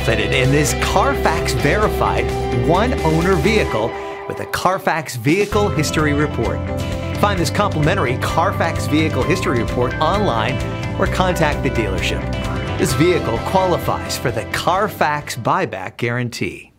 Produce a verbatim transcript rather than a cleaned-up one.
outfitted in this Carfax verified one-owner vehicle with a Carfax Vehicle History Report. Find this complimentary Carfax Vehicle History Report online or contact the dealership. This vehicle qualifies for the Carfax Buyback Guarantee.